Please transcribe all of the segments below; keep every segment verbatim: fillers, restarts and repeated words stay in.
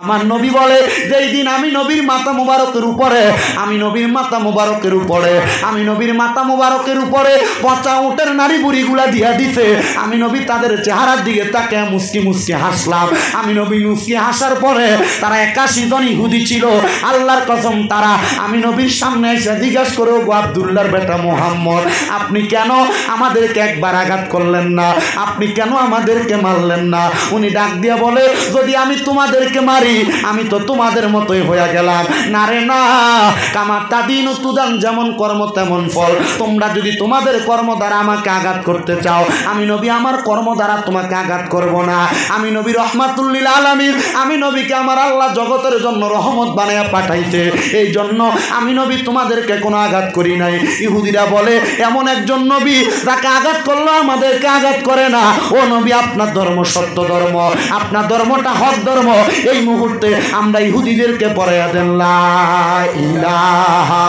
আমার নবী বলে যেই দিন আমি নবীর মাথা মুবারকের উপরে আমি নবীর মাথা মুবারকের উপরে আমি নবীর মাথা মুবারকের উপরে পচা উটের নারী বুড়িগুলা দিয়া দিছে আমি নবী তাদের চেহারার দিকে তাকে মুস্কি মুস্কি হাসলাম আমি নবী মুস্কি হাসার পরে তারা একাশি জন ইহুদি ছিল আল্লাহর কসম তারা আমি নবীর সামনে এসে জিজ্ঞাসা করে গো আব্দুল্লাহর বেটা মুহাম্মদ আপনি কেন আমাদেরকে একবার আঘাত করলেন না আপনি কেন আমাদেরকে মারলেন না উনি ডাক দিয়ে বলে যদি আমি তোমাদেরকে মারি আমি তো তোমাদের মতোই হয়ে গেলাম না রে না কামাতা দিন তুদান যেমন কর্ম তেমন ফল তোমরা যদি তোমাদের কর্ম দ্বারা আমাকে আঘাত করতে চাও আমি নবী আমার কর্ম দ্বারা তোমাকে আঘাত করব না আমি নবী রহমাতুল লিল আলামিন আমি নবীকে আমার আল্লাহ জগতের জন্য রহমত বানায়া পাঠাইছে এই জন্য আমি নবী তোমাদেরকে কোনো আঘাত করি নাই ইহুদিরা বলে এমন একজন নবী যাকে আঘাত করলো আমাদেরকে আঘাত করে না ও নবী আপনার ধর্ম সত্য ধর্ম আপনার ধর্মটা হক ধর্ম এই মুহূর্তে আমরা ইহুদিদেরকে পড়াইয়া দেন লা ইলাহা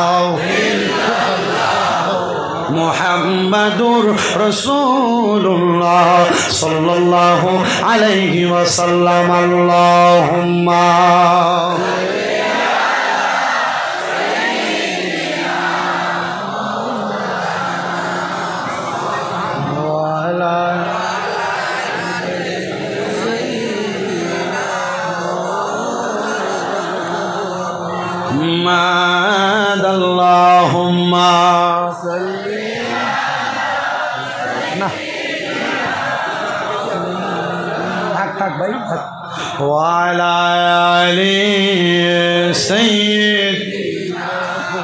মুহাম্মাদুর রাসূলুল্লাহ সাল্লাল্লাহু আলাইহি ওয়াসাল্লাম আল্লাহুম্মা আল্লাহুম্মা সাল্লি না থাক থাক ভাই ওয়া আলা আলি সাইয়্যিদিনা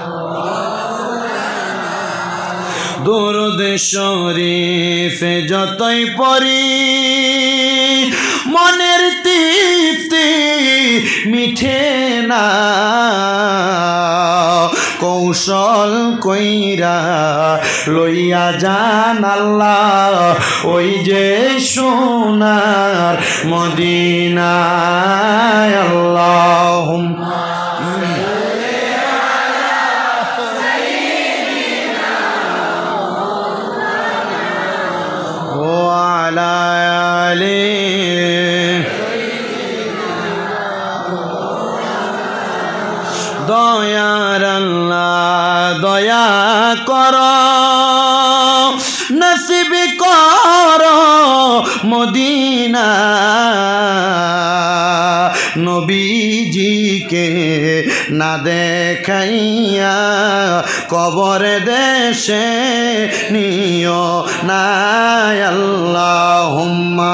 দুরূদ শরীফ যতই পড়ি মনের তৃপ্তি মিঠে না কৌশল কইরা লইয়া যান আল্লাহ ওই যে সোনার মদিনায় আল্লাহুম্মা দয়ার আল্লাহ দয়া কর নসিব কর মদিনা নবীজিকে না দেখাইয়া কবর দেশে নিও না আল্লাহুম্মা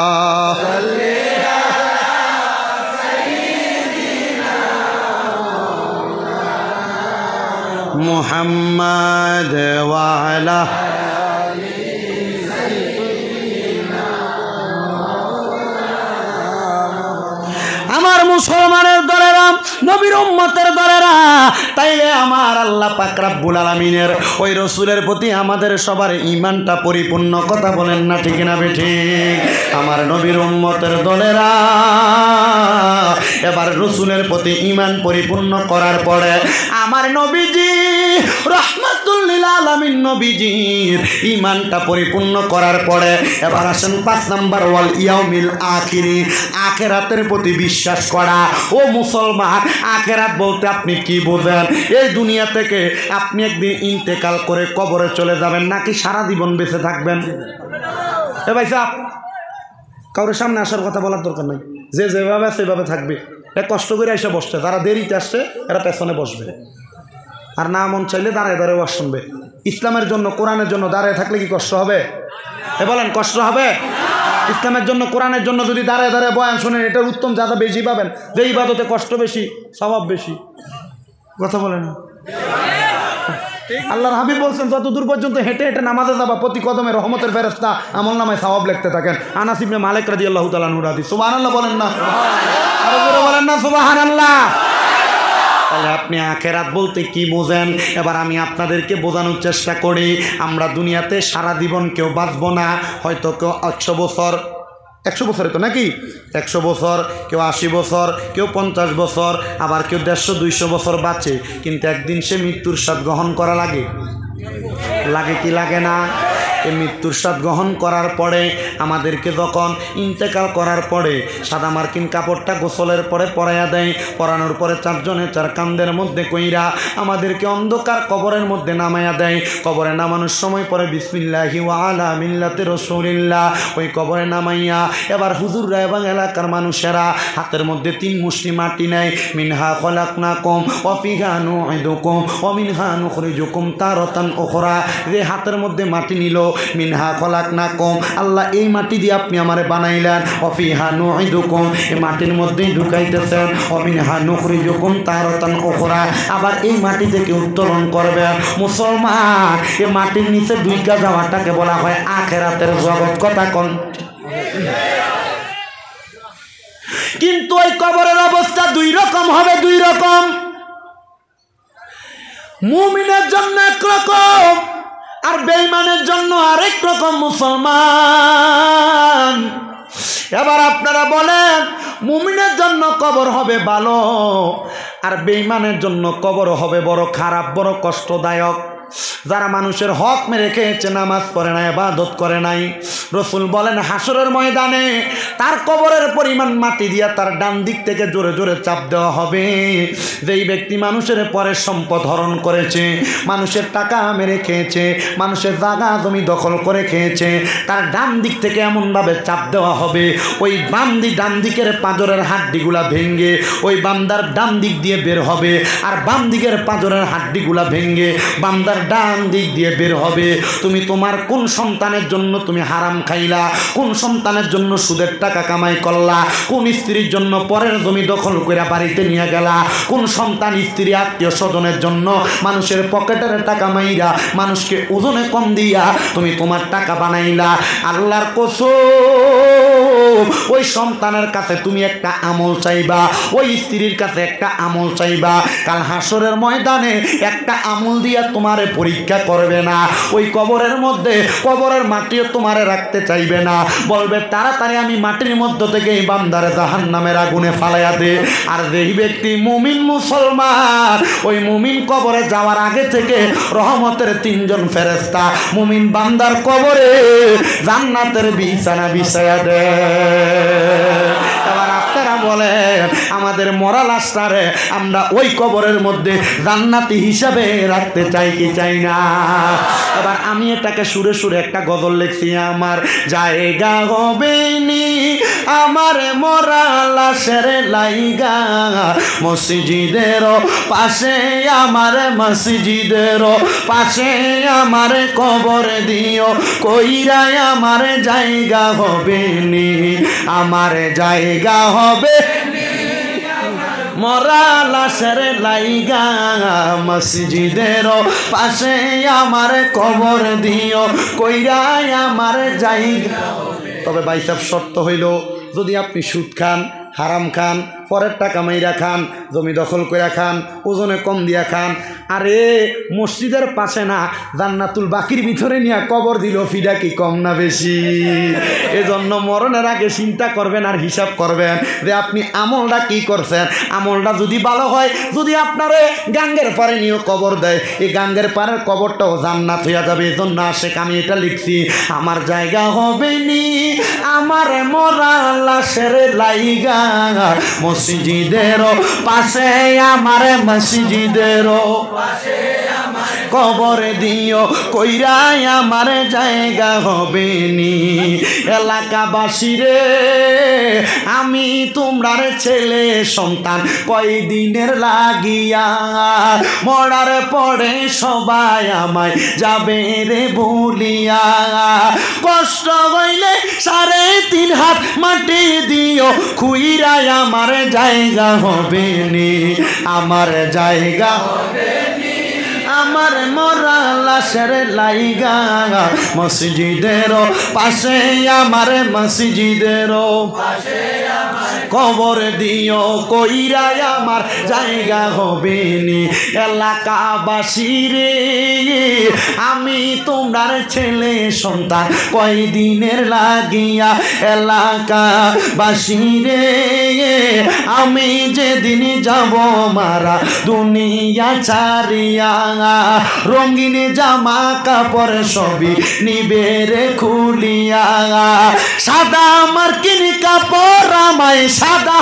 মুহাম্মদ ওয়া আলা আমার মুসলমানের দলেরা নবীর উম্মতের দলেরা তাইলে আমার আল্লাহ পাক রব্বুল আলামিনের ওই রাসূলের প্রতি আমাদের সবার ঈমানটা পরিপূর্ণ কথা বলেন না ঠিক না বেঠিক আমার নবীর উম্মতের দলেরা এবার রাসূলের প্রতি ঈমান পরিপূর্ণ করার পরে আমার নবীজি রাহমাতুল লিল আলামিন নবীজির ঈমানটা পরিপূর্ণ করার পরে এবার আসেন পাঁচ নাম্বার ওয়াল ইয়াউমিল আখিরি আখিরাতের প্রতি বিশ্বাস করা ও মুসলমান আখিরাত বলতে আপনি কি বোঝেন এই দুনিয়া থেকে আপনি একদিন ইন্তেকাল করে কবরে চলে যাবেন নাকি সারা জীবন বেঁচে থাকবেন এ ভাই সাহেব কারোর সামনে আসার কথা বলার দরকার নাই যে যেভাবে সেভাবে থাকবে এ কষ্ট করে এসে বসছে যারা দেরিতে আসছে এরা পেছনে বসবে আর না মন চাইলে দাঁড়ায় দাঁড়ায় ওয়াজ শুনবে ইসলামের জন্য কোরআনের জন্য দাঁড়ায় থাকলে কি কষ্ট হবে এ বলেন কষ্ট হবে ইসলামের জন্য কোরআনের জন্য যদি দাঁড়ায় দাঁড়ায় বয়ান শোনেন এটার উত্তম যাতে বেশি পাবেন যে ইবাদতে কষ্ট বেশি স্বভাব বেশি কথা বলেন না আল্লাহর হাবিব বলছেন যত দূর পর্যন্ত হেঁটে হেঁটে নামাজে যাবা প্রতি কদমে রহমতের ফেরেশতা আমল নামায় সওয়াব লিখতে থাকেন আনাস ইবনে মালিক রাদিয়াল্লাহু তাআলা আনহু হাদিস সুবহানাল্লাহ বলেন না আরো জোরে বলেন না সুবহানাল্লাহ তাহলে আপনি আখিরাত বলতে কি বোঝেন এবার আমি আপনাদেরকে বোঝানোর চেষ্টা করি আমরা দুনিয়াতে সারা জীবন কেউ বাঁচবো না হয়তো কেউ একশো বছর একশো বছরে তো নাকি একশো বছর কেউ আশি বছর কেউ পঞ্চাশ বছর আবার কেউ দেড়শো দুইশো বছর বাঁচে কিন্তু একদিন সে মৃত্যুর স্বাদ গ্রহণ করা লাগে লাগে কি লাগে না এই মৃত্যুর স্বাদ গ্রহণ করার পরে আমাদেরকে যখন ইন্তেকাল করার পরে সাদা মার্কিন কাপড়টা গোসলের পরে পরাইয়া দেয়, পরানোর পরে চারজনে চার কান্দের মধ্যে কইরা আমাদেরকে অন্ধকার কবরের মধ্যে নামাইয়া দেয়। কবরে নামানোর সময় পরে বিসমিল্লাহি ওয়া আলা মিল্লাতি রাসূলিল্লাহ ওই কবরে নামাইয়া এবার হুজুররা এবং এলাকার মানুষেরা হাতের মধ্যে তিন মুষ্টি মাটি নেয়। মিনহা খলাকনাকুম ওয়া ফিহা নুঈদুকুম ওয়া মিনহা নুখরিজুকুম তারাতান উখরা। যে হাতের মধ্যে মাটি নিল, মিনহা খলাকনাকুম, আল্লাহ এই মাটি দিয়ে আপনি আমারে বানাইলেন, ওয়া ফিহা নুঈদুকুম, এই মাটির মধ্যেই ঢুকাইতেছেন, ওয়া মিনহা নুখরিজুকুম তারাতান উখরা, আবার এই মাটি থেকে উত্তোলন করবেন। মুসলমান, এই মাটির নিচে দুইকা যাওয়াটাকে বলা হয় আখিরাতের জগৎ। কথা কোন? কিন্তু ওই কবরের অবস্থা দুই রকম হবে, দুই রকম। মুমিনের জন্য একরকম আর বেঈমানের জন্য আরেক রকম। মুসলমান, এবার আপনারা বলেন মুমিনের জন্য কবর হবে ভালো আর বেঈমানের জন্য কবর হবে বড় খারাপ, বড় কষ্টদায়ক। যারা মানুষের হক মেরে খেয়েছে, নামাজ পড়ে নাই, ইবাদত করে নাই, রসুল বলেন হাসরের ময়দানে তার কবরের পরিমাণ মাটি দিয়া তার ডান দিক থেকে জোরে জোরে চাপ দেওয়া হবে। যেই ব্যক্তি মানুষের পরে সম্পদ হরণ করেছে, মানুষের টাকা মেরে খেয়েছে, মানুষের জায়গা জমি দখল করে খেয়েছে, তার ডান দিক থেকে এমনভাবে চাপ দেওয়া হবে ওই বান্দি ডান দিকের পাঁজরের হাড্ডিগুলা ভেঙ্গে ওই বান্দার ডান দিক দিয়ে বের হবে, আর বাম দিকের পাঁজরের হাড্ডিগুলা ভেঙ্গে বান্দার ডান দিক দিয়ে বের হবে। তুমি তোমার কোন সন্তানের জন্য তুমি হারাম খাইলা, কোন সন্তানের জন্য সুদের টাকা কামাই করলা, কোন স্ত্রীর জন্য পরের জমি দখল করে বাড়িতে নিয়ে গেলা, কোন সন্তান স্ত্রী আত্মীয় স্বজনের জন্য মানুষের পকেটের টাকা মাইরা মানুষকে ওজনে কম দিয়া তুমি তোমার টাকা বানাইলা। আল্লাহর কসম, ওই সন্তানের কাছে তুমি একটা আমল চাইবা, ওই স্ত্রীর কাছে একটা আমল চাইবা। কাল হাসরের ময়দানে একটা আমল দিয়া তোমারে পরীক্ষা করবে না। ওই কবরের মধ্যে কবরের মাটিও তোমারে রাখতে চাইবে না, বলবে তাড়াতাড়ি আমি মাটির মধ্য থেকে এই বান্দারে জাহান্নামের আগুনে ফালাইয়া দে। আর যেই ব্যক্তি মুমিন মুসলমান, ওই মুমিন কবরে যাওয়ার আগে থেকে রহমতের তিনজন ফেরেশতা মুমিন বান্দার কবরে জান্নাতের বিছানা বিছায়া দেয়। এবার আপনারা বলেন আমাদের মরা লাশটারে আমরা ওই কবরের মধ্যে জান্নাতি হিসাবে রাখতে চাই কি চাই না? এবার আমি এটাকে সুরে সুরে একটা গজল লিখছি। আমার জায়গা হবে নি আমার মরা লাশের লাইগা, মসজিদের পাশে আমার মসজিদের পাশে আমার কবর দিও, কইরাই আমার জায়গা হবে নি, আমার জায়গা হবে মরা লাশের লাইগা, মসজিদের পাশে আমার কবর দিও, কইরাই আমার জায়গা। তবে ভাই সাহেব শর্ত হইল, যদি আপনি সুদ খান, হারাম খান, পরের টাকা মাইরা খান, জমি দখল করে খান, ওজনে কম দিয়া খান, আরে মসজিদের পাশে না জান্নাতুল বাকির ভিতরে নিয়ে কবর দিল, ফিডা কি কম না বেশি? এজন্য মরণের আগে চিন্তা করবেন আর হিসাব করবেন যে আপনি আমলটা কি করছেন। আমলটা যদি ভালো হয়, যদি আপনারে গাঙ্গের পারে নিয়ে কবর দেয়, এই গাঙ্গের পারের কবরটাও জান্নাত হইয়া যাবে। এজন্য আশেক আমি এটা লিখছি, আমার জায়গা হবে নি আমার মরা লাশের লাইগা, মসজিদের পাশে আমার মসজিদের পাশে কবর দিও, কইরাই আমার জায়গা হবে নি। এলাকাবাসী রে আমি তোমরার ছেলে সন্তান কয়দিনের লাগিয়া, মরার পরে সবাই আমায় যাবে রে বলিয়া, কষ্ট হইলে সাড়ে তিন হাত মাটি দিও, খুইরাই আমার জায়গা হবে নি, আমার জায়গা হবে নি, আমার মরা লাশের লাইগা, মসজিদের পাশে আমার মসজিদের পাশে কবর দিও, কইরাই আমার জায়গা হবে নি। এলাকাবাসী রে আমি তোমার ছেলে সন্তান কয়দিনের লাগিয়া, এলাকাবাসী রে আমি যেদিন যাব মারা দুনিয়া ছাড়িয়া, রঙিন জামা কাপড় সবই নিবে রে খুলিয়া সাদা মার্কিন কাপড় আমায় সাদা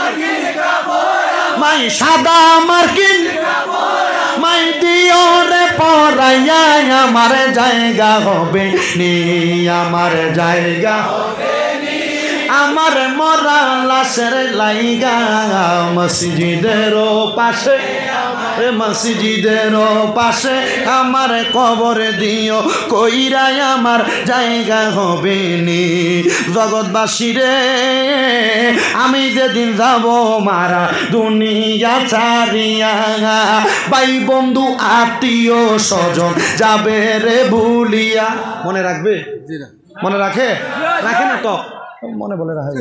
মাই সাদা মার্কিন মাই দিও রে পরাইয়া আমার জায়গা হবে নি আমার জায়গা আমার মরা লাশের লাইগা মসজিদের পাশে মসজিদের পাশে আমার কবর দিও কইরাই আমার জায়গা হবে নি জগৎবাসী রে আমি যেদিন যাব মারা দুনিয়া ছাড়িয়া ভাই বন্ধু আত্মীয় স্বজন যাবে রে ভুলিয়া মনে রাখবে মনে রাখে রাখে না তো মনে বলে রাখা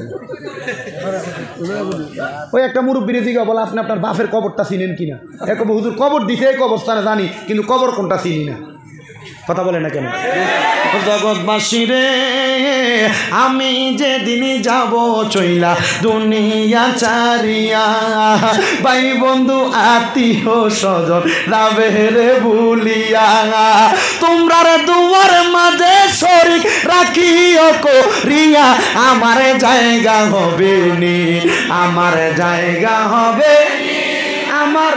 ওই একটা মুরব্বী জিজ্ঞাসা বলে আপনি আপনার বাপের কবরটা চিনেন কিনা এক হুজুর কবর দিছে এই কবরস্থানে জানি কিন্তু কবর কোনটা চিনি না কথা বলে না কেন জগৎবাসী রে আমি যেদিন যাব চইলা দুনিয়া ছাড়িয়া ভাই বন্ধু আত্মীয় স্বজন যাবে রে ভুলিয়া তোমরা রে দুয়ার মাঝে শরীক রাখিও করিয়া আমার জায়গা হবে নি আমার জায়গা হবে আমার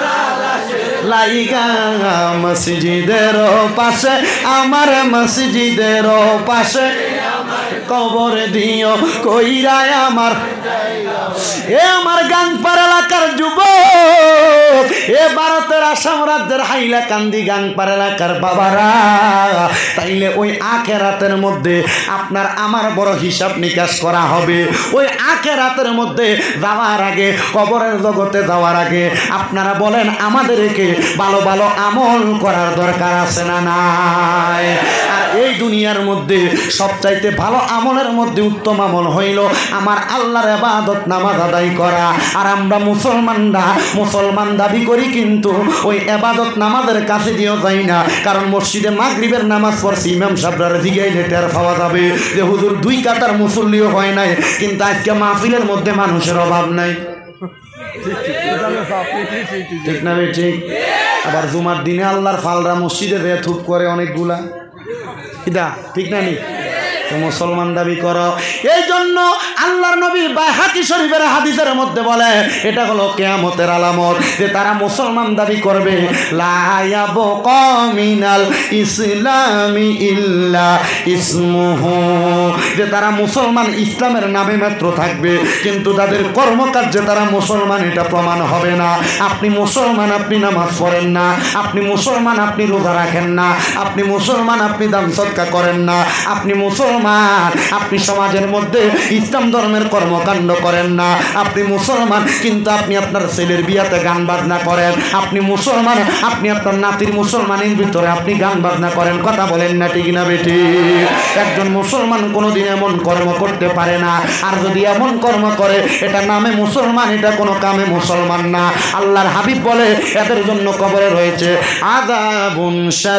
লাইগা মসজিদের পাশে আমার মসজিদের পাশে কবর দিও কইরায় আমার এ আমার গাংপাড়া এলাকার যুবক এ ভারতের আসাম রাজ্যের হাইলাকান্দি গাংপাড়া এলাকার বাবারা তাইলে ওই আখেরাতের মধ্যে আপনার আমার বড় হিসাব নিকাশ করা হবে ওই আখেরাতের মধ্যে যাওয়ার আগে কবরের জগতে যাওয়ার আগে আপনারা বলেন আমাদেরকে ভালো ভালো আমল করার দরকার আছে না নাই আর এই দুনিয়ার মধ্যে সবচাইতে ভালো আমলের মধ্যে উত্তম আমল হইল আমার আল্লাহর ইবাদত নামাজ আদায় করা আর আমরা মুসলমানরা মুসলমান দাবি করি কিন্তু ওই ইবাদত নামাজের কাছে দিও যাই না কারণ মসজিদে মাগরিবের নামাজ পড়ছি ইমাম সাহেবরা জিগাইলে টের পাওয়া যাবে যে হুজুর দুই কাতার মুসল্লিও হয় নাই কিন্তু আজকে মাহফিলের মধ্যে মানুষের অভাব নাই ঠিক না ঠিক আবার জুমার দিনে আল্লাহর ফালরা মসজিদে যেয়ে থুপ করে অনেকগুলা কিদা ঠিক না নি মুসলমান দাবি করো এই জন্য আল্লাহর নবী বাইহাকি শরীফের হাদিসের মধ্যে বলে এটা হলো কিয়ামতের আলামত যে তারা মুসলমান দাবি করবে লা ইয়াবকা মিনাল ইসলামি ইল্লা ইসমুহু যে তারা মুসলমান ইসলামের নামে মাত্র থাকবে কিন্তু তাদের কর্মকার্যে তারা মুসলমান এটা প্রমাণ হবে না আপনি মুসলমান আপনি নামাজ পড়েন না আপনি মুসলমান আপনি রোজা রাখেন না আপনি মুসলমান আপনি দান সদকা করেন না আপনি মুসলমান আপনি সমাজের মধ্যে ইসলাম ধর্মের কর্মকাণ্ড করেন না আপনি মুসলমান কিন্তু আপনি আপনার ছেলের বিয়াতে গান বাজনা করেন আপনি মুসলমান আপনি আপনার নাতির মুসলমানের ভিতরে আপনি গান বাজনা করেন কথা বলেন না ঠিক না বেটি একজন মুসলমান কোনোদিন এমন কর্ম করতে পারে না আর যদি এমন কর্ম করে এটা নামে মুসলমান এটা কোনো কামে মুসলমান না আল্লাহর হাবিব বলে এদের জন্য কবরে রয়েছে আযাবুন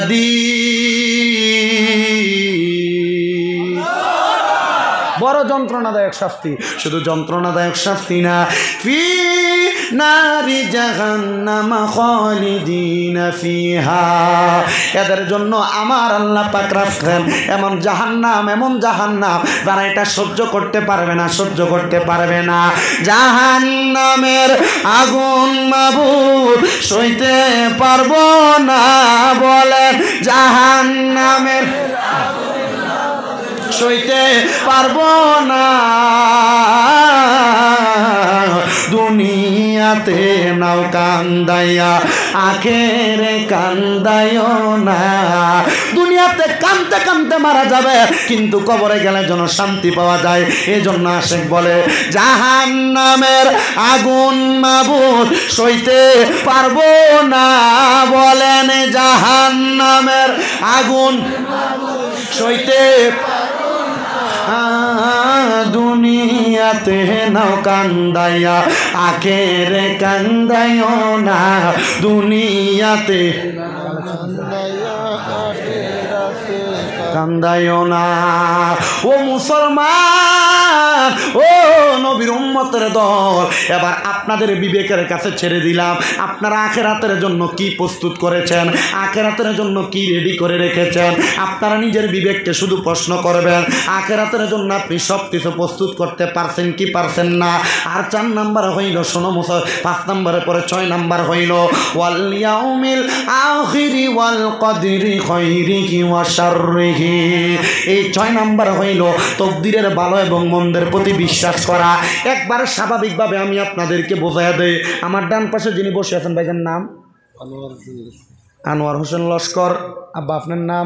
শাদীদ বড় যন্ত্রণাদায়ক শাস্তি শুধু যন্ত্রণাদায়ক শাস্তি না ফি নারি জাহান্নাম খালিদিনা ফিহা এদের জন্য আমার আল্লাহ পাক রাখেন এমন জাহান্নাম এমন জাহান্নাম যারা এটা সহ্য করতে পারবে না সহ্য করতে পারবে না জাহান্নামের আগুন মাবুদ সইতে পারবো না বলেন জাহান্নামের সইতে পারবো না দুনিয়াতে নাও কান্দাইয়া আখেরে কান্দাইও না দুনিয়াতে কানতে কানতে মারা যাবে কিন্তু কবরে গেলে যেন শান্তি পাওয়া যায় এই জন্য আশেক বলে জাহান্নামের আগুন মাবুদ সইতে পারবো না বলেন জাহান্নামের আগুন সইতে দুনিয়াতে নাও কান্দাইয়া আখেরে কান্দাইও না দুনিয়াতে কান্দাইও না ও মুসলমান মুসলমান ও নবীর উম্মতের দল, এবার আপনাদের বিবেকের কাছে ছেড়ে দিলাম, আপনারা আখিরাতের জন্য কি প্রস্তুত করেছেন, আখিরাতের জন্য কি রেডি করে রেখেছেন। আপনারা নিজের বিবেককে শুধু প্রশ্ন করবেন, আখিরাতের জন্য আপনি সব কিছু প্রস্তুত করতে পারছেন কি পারছেন না। আর চার নাম্বার হইল শোনো মুসা, পাঁচ নাম্বারের পরে ছয় নাম্বার হইল ওয়াল ইয়াউমিল আখিরি ওয়াল কদরি খাইরিহি ওয়া শাররিহি। এই ছয় নাম্বার হইল তকদিরের ভালো এবং মন্দের প্রতি বিশ্বাস করা। একবার স্বাভাবিকভাবে আমি আপনাদেরকে বোঝাইয়া দেই। আমার ডান পাশে যিনি বসে আছেন ভাইজান নাম আনোয়ার হোসেন লস্কর, আব্বা আপনার নাম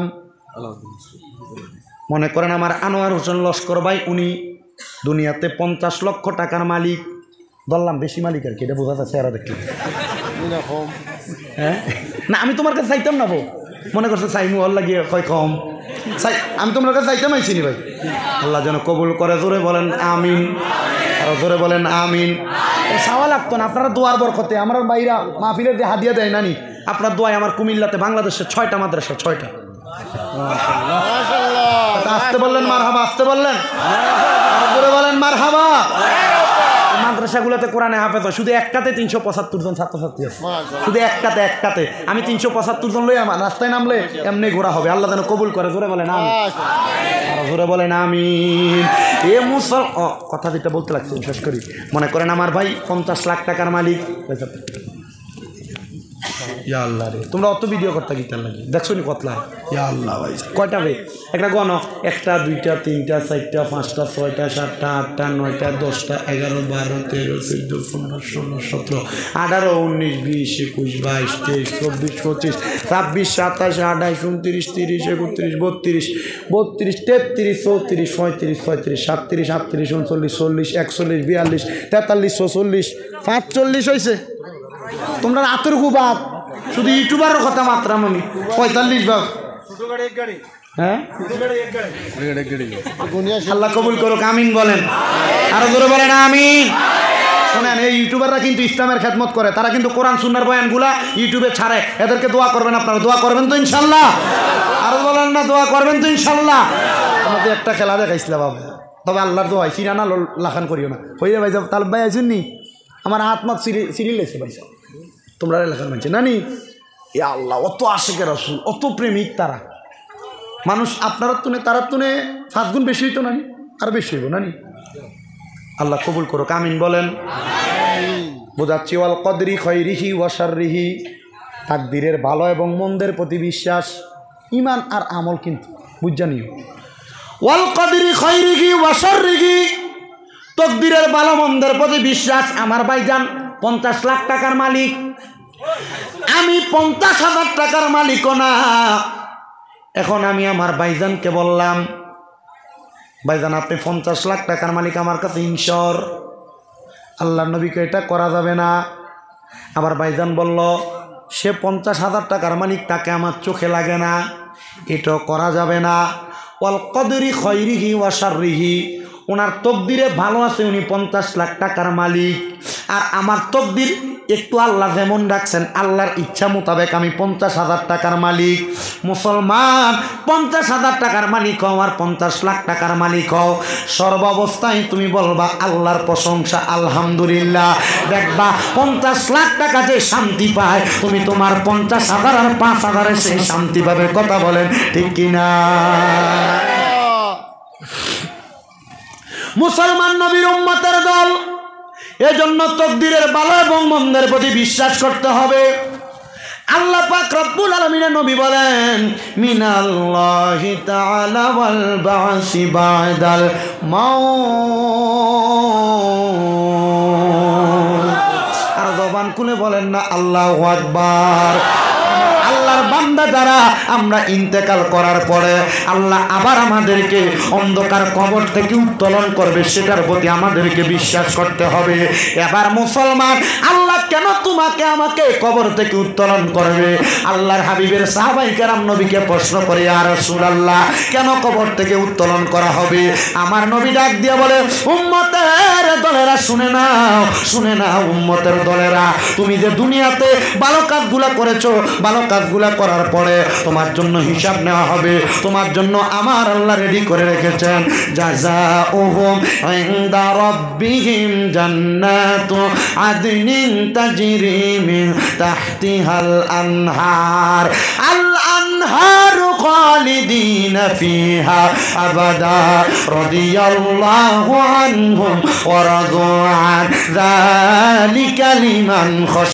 মনে করেন আমার আনোয়ার হোসেন লস্কর ভাই, উনি দুনিয়াতে পঞ্চাশ লক্ষ টাকার মালিক। বললাম বেশি মালিক আর কি, এটা বোঝা যাচ্ছে এরা দেখলে। হ্যাঁ না আমি তোমার কাছে চাইতাম না বউ, মনে করছে চাইমু আল্লাহ গিয়ে কয় কম চাই, আমি তোমার কাছে চাইতাম আইসিনি ভাই। আল্লাহ যেন কবুল করে, জোরে বলেন আমিন, আরো জোরে বলেন আমিন। চাওয়া লাগতো না, আপনারা দোয়ার বরকতে আমার বাইরা মাহফিলের যে হাদিয়া দেয় নানি, আপনার দোয়ায় আমার কুমিল্লাতে বাংলাদেশের ছয়টা মাদ্রাসা, ছয়টা। আসতে বললেন মার হাবা, আসতে বললেন, জোরে বলেন মার হাবা। মাদ্রাসাগুলোতে কোরআনে হাফেজ হয়, শুধু একটাতে তিনশো পঁচাত্তর জন ছাত্রছাত্রী আছে, শুধু একটাতে একটাতে। আমি তিনশো পঁচাত্তর জন লই আমার রাস্তায় নামলে এমনি ঘোরা হবে। আল্লাহ যেন কবুল করে, জোরে বলেন আমিন, জোরে বলেন আমিন। এ মুসল কথা যেটা বলতে লাগছে শেষ করি। মনে করেন আমার ভাই পঞ্চাশ লাখ টাকার মালিক। ইয়া আল্লাহ রে, তোমরা অত ভিডিও করতে গিয়ে লাগে দেখছো নি কতলা। ইয়া আল্লাহ ভাই কয়টা রে, একটা গণ, একটা দুইটা তিনটা চারটা পাঁচটা ছয়টা সাতটা আটটা নয়টা দশটা এগারো বারো তেরো চোদ্দ পনেরো ষোলো সতেরো আঠারো উনিশ বিশ একুশ বাইশ তেইশ চব্বিশ পঁচিশ ছাব্বিশ সাতাশ আঠাইশ উনত্রিশ তিরিশ একত্রিশ বত্রিশ বত্রিশ তেত্রিশ চৌত্রিশ পঁয়ত্রিশ ছয়ত্রিশ সাতত্রিশ আটত্রিশ উনচল্লিশ চল্লিশ একচল্লিশ বিয়াল্লিশ তেতাল্লিশ চৌচল্লিশ পাঁচচল্লিশ হয়েছে। তোমরা আতর বাদ শুধু ইউটিউবারের কথা মাত্রা মনি পঁয়তাল্লিশ ভাগ। হ্যাঁ আল্লাহ কবুল করুক, আমিন বলেন, আরো জোরে বলেন আমিন। শোনেন এই ইউটিউবাররা কিন্তু ইসলামের খেদমত করে, তারা কিন্তু কোরআন সুন্নাহর বয়ানগুলা ইউটিউবে ছাড়ে, এদেরকে দোয়া করবেন, আপনারা দোয়া করবেন তো ইনশাল্লাহ, আরো বলেন না দোয়া করবেন তো ইনশাল্লাহ। আমাদের একটা খেলা দেখাইছিল বাবা, তবে আল্লাহর দোয়া চিনা না লাখান করিও না হইয়া ভাই যাব তাল ভাই আইসুন নি আমার হাত মাত সিরি সিরিল লেছে ভাই সব তোমরা লেখান মানছে নানি। এ আল্লাহ অত আশেকের রাসূল, অত প্রেমিক তারা মানুষ, আপনার তুনে তারা তুনে সাত গুণ বেশি হইতো নানি, আর বেশি হইব নানি। আল্লাহ কবুল করুক, আমিন বলেন। বোঝাচ্ছি ওয়াল কদরি খাইরিহি ওয়া শাররিহি, তাকদীরের ভালো এবং মন্দের প্রতি বিশ্বাস, ঈমান আর আমল কিন্তু বুঝজানিও। ওয়াল কদরি খাইরিহি ওয়া শাররিহি, তাকদীরের ভালো মন্দের প্রতি বিশ্বাস। আমার ভাইজান পঞ্চাশ লাখ টাকার মালিক, আমি পঞ্চাশ হাজার টাকার মালিকও না। এখন আমি আমার ভাইজানকে বললাম, ভাইজান আপনি পঞ্চাশ লাখ টাকার মালিক, আমার কাছে ইনশর। আল্লাহর নবীকে এটা করা যাবে না। আবার ভাইজান বলল সে পঞ্চাশ হাজার টাকার মালিক, তাকে আমার চোখে লাগে না, এটাও করা যাবে না। ওয়াল কদরি খাইরিহি ওয়া শাররিহি, ওনার তকদিরে ভালো আছে, উনি পঞ্চাশ লাখ টাকার মালিক, আর আমার তকদির একটু আল্লাহ যেমন রাখছেন আল্লাহর ইচ্ছা মোতাবেক আমি পঞ্চাশ হাজার টাকার মালিক। মুসলমান পঞ্চাশ হাজার টাকার মালিক হও আর পঞ্চাশ লাখ টাকার মালিক হও, সর্বাবস্থায় তুমি বলবা আল্লাহর প্রশংসা আলহামদুলিল্লাহ। দেখবা পঞ্চাশ লাখ টাকা যে শান্তি পায়, তুমি তোমার পঞ্চাশ হাজার আর পাঁচ হাজারে সেই শান্তি পাবে। কথা বলেন ঠিক কিনা? মুসলমান নবীর উম্মতের দল, এজন্য তাকদীরের ভালো এবং মন্দের প্রতি বিশ্বাস করতে হবে। আল্লাহ পাক রব্বুল আলামিনের নবী বলেন মিনাল্লাহি তাআলা ওয়াল বাসি বাদাল মাউত। আর জবান খুলে বলেন না আল্লাহু আকবার। আল্লাহর বান্দা যারা আমরা ইন্তেকাল করার পরে আল্লাহ আবার আমাদেরকে অন্ধকার কবর থেকে উত্তোলন করবে, সেটার প্রতি আমাদেরকে বিশ্বাস করতে হবে। এবার মুসলমান, আল্লাহ কেন তোমাকে আমাকে কবর থেকে উত্তোলন করবে? আল্লাহর হাবিবের সাহাবায়ে কেরাম নবীকে প্রশ্ন করে, ইয়া রাসূলুল্লাহ কেন কবর থেকে উত্তোলন করা হবে? আমার নবী ডাক দিয়ে বলে, উম্মতের দলেরা শুনে নাও, শুনে নাও উম্মতের দলেরা, তুমি যে দুনিয়াতে ভালো কাজগুলো করেছো, ভালো কাজগুলো এগুলা করার পরে তোমার জন্য হিসাব নেওয়া হবে। তোমার জন্য আমার আল্লাহ রেডি করে রেখেছেন, জাযাউহুম ইনদা রাব্বিহিম জান্নাতু আদনিন তাজরি মিন তাহতিহাল আনহার আল আনহারু খালিদিনা ফিহা আবাদা রাদিয়াল্লাহু আনহুম ওয়া রাদু আন যালিকা লিমান